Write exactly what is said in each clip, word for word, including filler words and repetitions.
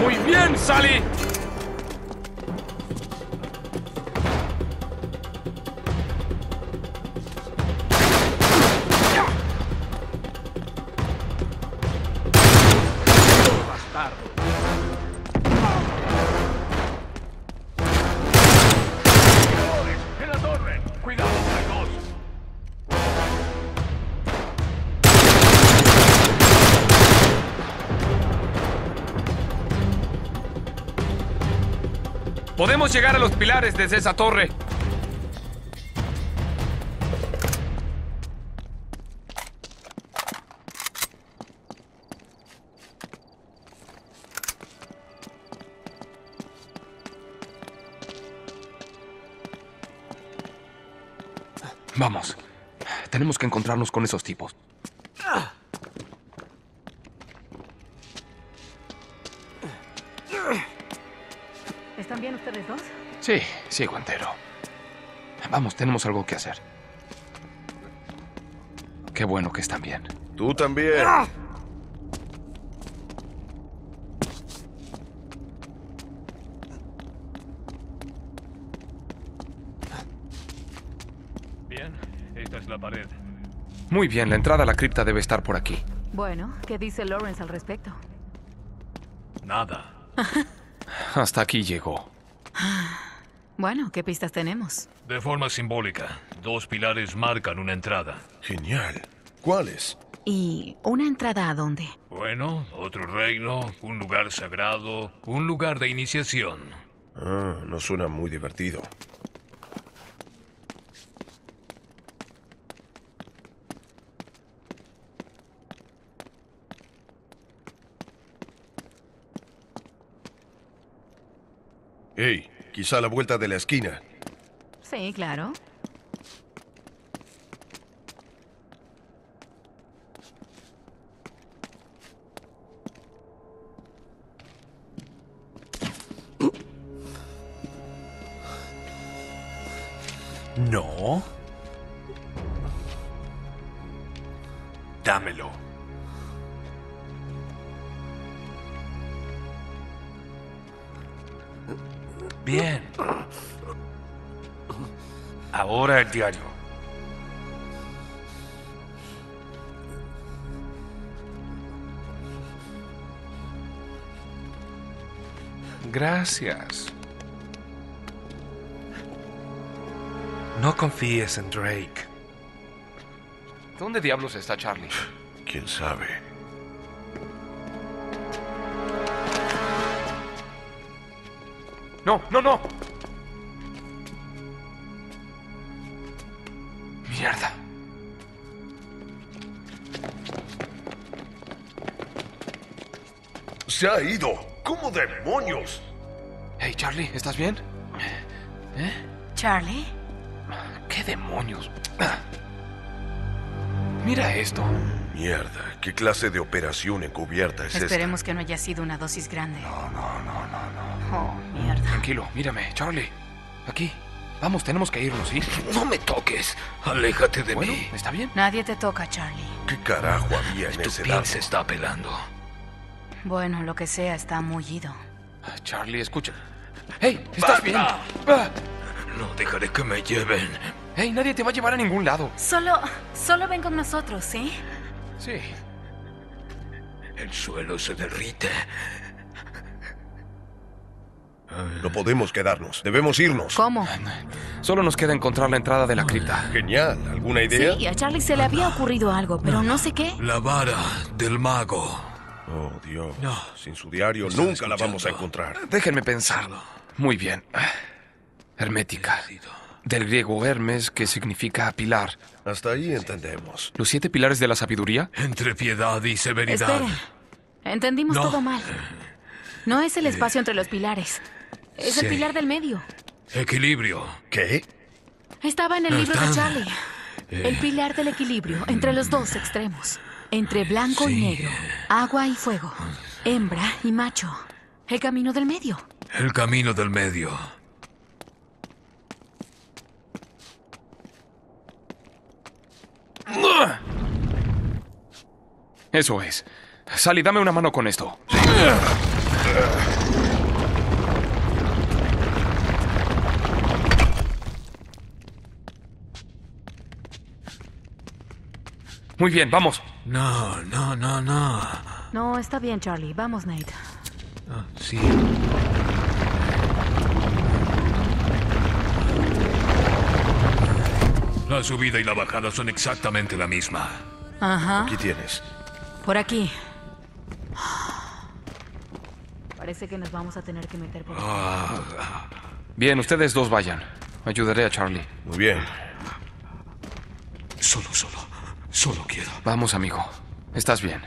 Muy bien, Sally. Podemos llegar a los pilares desde esa torre. Vamos. Tenemos que encontrarnos con esos tipos. ¿Están bien ustedes dos? Sí, sigo entero. Vamos, tenemos algo que hacer. Qué bueno que están bien. Tú también. Bien, esta es la pared. Muy bien, la entrada a la cripta debe estar por aquí. Bueno, ¿qué dice Lawrence al respecto? Nada. Hasta aquí llegó. Bueno, ¿qué pistas tenemos? De forma simbólica, dos pilares marcan una entrada. Genial. ¿Cuáles? ¿Y una entrada a dónde? Bueno, otro reino, un lugar sagrado, un lugar de iniciación. Ah, no suena muy divertido. Hey, quizá a la vuelta de la esquina. Sí, claro. No. Dámelo. Bien. Ahora el diario. Gracias. No confíes en Drake. ¿Dónde diablos está Charlie? ¿Quién sabe? No, no, no. Mierda. Se ha ido. ¿Cómo demonios? Hey, Charlie, ¿estás bien? ¿Eh? ¿Charlie? ¿Qué demonios? Mira esto. Mierda, ¿qué clase de operación encubierta es esta? Esperemos que no haya sido una dosis grande. No, no, no, no, no. Oh, mierda. Tranquilo, mírame, Charlie. Aquí. Vamos, tenemos que irnos, ¿sí? No me toques. Aléjate de Bueno, mí. ¿está bien? Nadie te toca, Charlie. ¿Qué carajo había en Tu ese piel lado? se está pelando. Bueno, lo que sea está mullido. Charlie, escucha. Hey, ¿estás bien? ¡Basta! Ah. No dejaré que me lleven. Hey, nadie te va a llevar a ningún lado. Solo... solo ven con nosotros, ¿sí? Sí. El suelo se derrite. No podemos quedarnos. Debemos irnos. ¿Cómo? Solo nos queda encontrar la entrada de la cripta. Genial. ¿Alguna idea? Sí, a Charlie se le había ocurrido algo, pero no sé qué. La vara del mago. Oh, Dios. No. Sin su diario ¿Estás nunca la vamos a escuchando? encontrar. Déjenme pensarlo. Muy bien. Hermética. Del griego Hermes, que significa pilar. Hasta ahí entendemos. ¿Los siete pilares de la sabiduría? Entre piedad y severidad. Esperen. Entendimos No. todo mal. No es el espacio entre los pilares. Es el Sí. pilar del medio. Equilibrio. ¿Qué? Estaba en el libro de Están- Charlie. El pilar del equilibrio entre los dos extremos. Entre blanco y Sí. negro. Agua y fuego. Hembra y macho. El camino del medio. El camino del medio. Eso es. Sally, dame una mano con esto. Muy bien, vamos. No, no, no, no. No, está bien, Charlie. Vamos, Nate. Ah, sí. La subida y la bajada son exactamente la misma. Ajá. Aquí tienes. Por aquí. Parece que nos vamos a tener que meter por aquí. Bien, ustedes dos vayan. Ayudaré a Charlie. Muy bien. Solo, solo. Solo quiero. Vamos, amigo. Estás bien.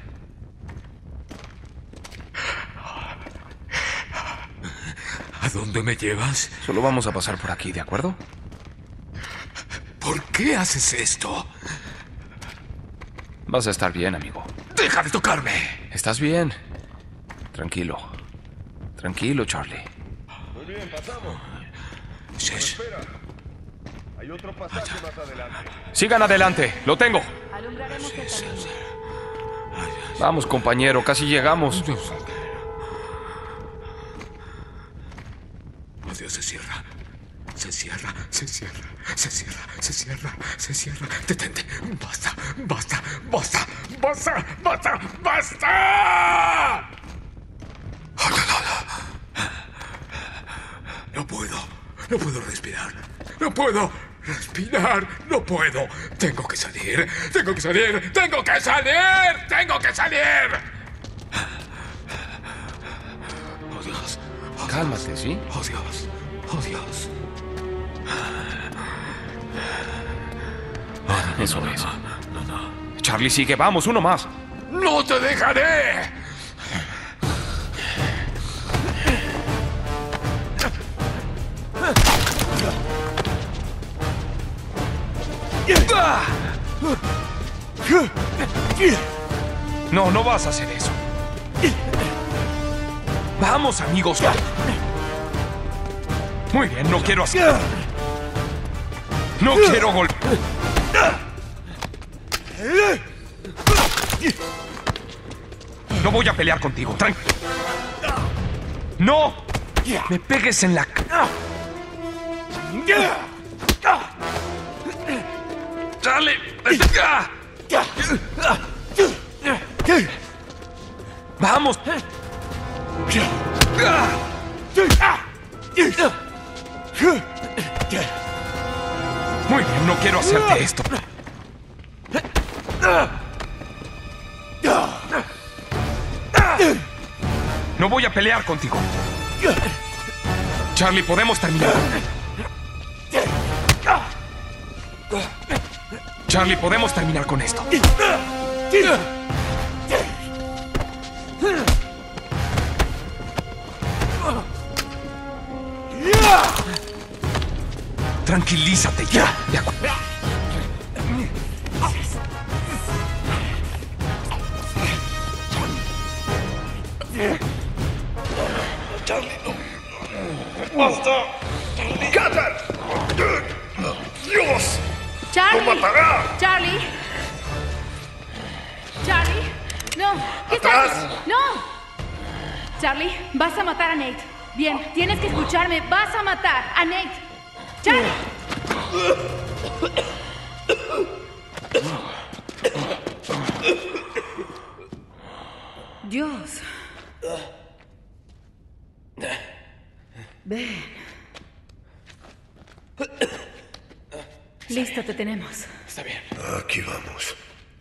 ¿A dónde me llevas? Solo vamos a pasar por aquí, ¿de acuerdo? ¿Por qué haces esto? Vas a estar bien, amigo. ¡Deja de tocarme! ¿Estás bien? Tranquilo. Tranquilo, Charlie. Muy bien, pasamos. Sí, sí. Espera. Hay otro pasaje más adelante. Sigan adelante. Lo tengo. Alumbraremos el camino. Vamos, compañero. Casi llegamos. Oh, Dios, se cierra. Se cierra, se cierra, se cierra, se cierra, se cierra. Detente. Basta, basta, basta, basta, basta, basta. No puedo, no puedo respirar. No puedo respirar, no puedo. Tengo que salir, tengo que salir, tengo que salir, tengo que salir. Oh, Dios. Oh, Cálmate, Dios. ¿sí? Oh, Dios. Oh, Dios. Eso es. No, no. Charlie, sigue. Vamos, uno más. ¡No te dejaré! No, no vas a hacer eso. Vamos, amigos. Muy bien, no quiero hacer. No quiero golpear. No voy a pelear contigo. Tranquilo. No me pegues en la cara. Charlie. Vamos. Muy bien, no quiero hacerte esto. No voy a pelear contigo. Charlie, podemos terminar. Charlie, podemos terminar con esto. Tranquilízate ya. De acuerdo. Charlie, no. ¡Basta! ¡Cutter! ¡Dios! Charlie. ¡Lo matará! Charlie. Charlie. No. ¿Qué ¡Atrás! estás? No. Charlie, vas a matar a Nate. Bien, tienes que escucharme. Vas a matar a Nate. Charlie. Dios. Ven. Listo, te tenemos. Está bien. Aquí vamos.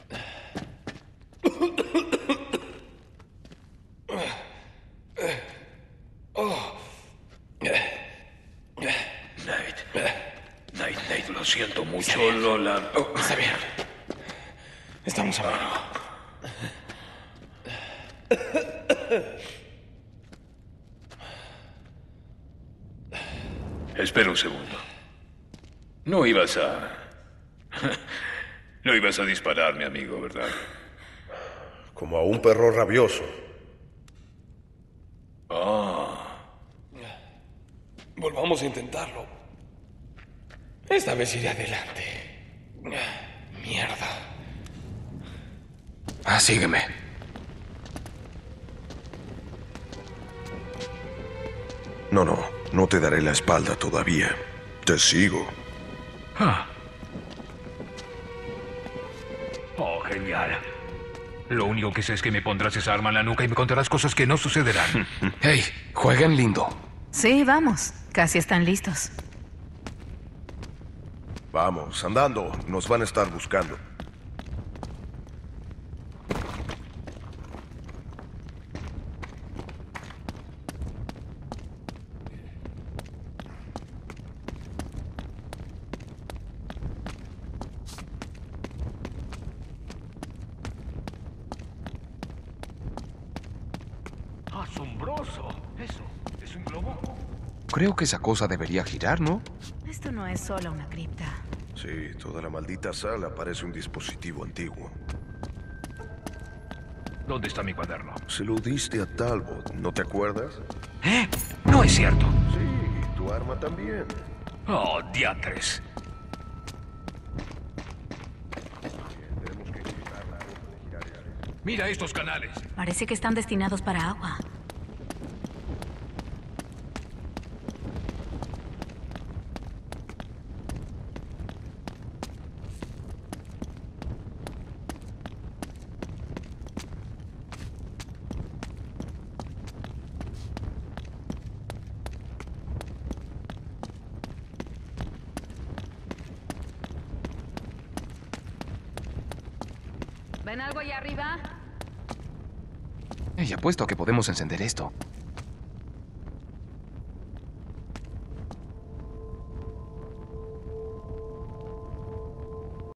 Nate. Nate, Nate, lo siento mucho, Lola. Oh, está bien. Estamos a mano. Espera un segundo. No ibas a... No ibas a disparar, mi amigo, ¿verdad? Como a un perro rabioso. Volvamos a intentarlo. Esta vez iré adelante. Mierda. Ah, sígueme. No, no, no te daré la espalda todavía. Te sigo. Ah. Oh, genial. Lo único que sé es que me pondrás esa arma en la nuca y me contarás cosas que no sucederán. Hey, jueguen lindo. Sí, vamos. Casi están listos. Vamos, andando. Nos van a estar buscando. Asombroso. Eso, ¿es un globo? Creo que esa cosa debería girar, ¿no? Esto no es solo una cripta. Sí, toda la maldita sala parece un dispositivo antiguo. ¿Dónde está mi cuaderno? Se lo diste a Talbot, ¿no te acuerdas? ¿Eh? No es cierto. Sí, tu arma también. Oh, diantres. Mira estos canales. Parece que están destinados para agua. ¿Ven algo allá arriba? Hey, apuesto a que podemos encender esto.